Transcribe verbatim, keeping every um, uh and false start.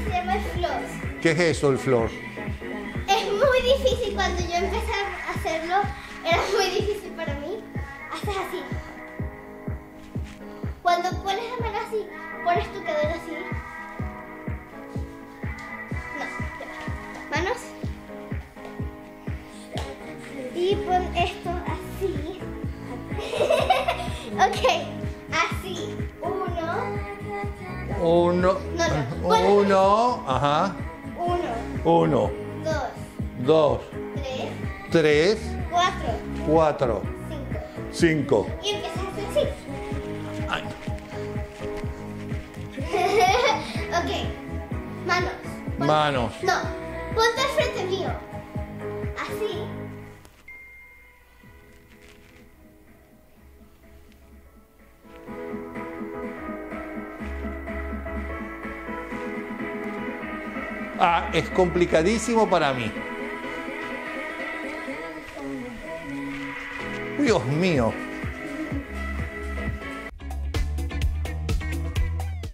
se llama el floss. ¿Qué es eso, el floss? Es muy difícil. Cuando yo empecé a hacerlo, era muy difícil para mí. Haces así. Cuando pones la mano así, pones tu cadera así. No, ya va. Manos. Y pon esto así. Ok, así. Uno. Uno. No, no. Bueno. Uno. Ajá. Uno. Uno. Dos. Dos. Tres. Tres. Cuatro. Cuatro. Cinco. Cinco. Y empiezas a hacer así. Ay. Ok. Manos. Pon- Manos. No. Ponte al frente mío. Así. Ah, es complicadísimo para mí. Dios mío.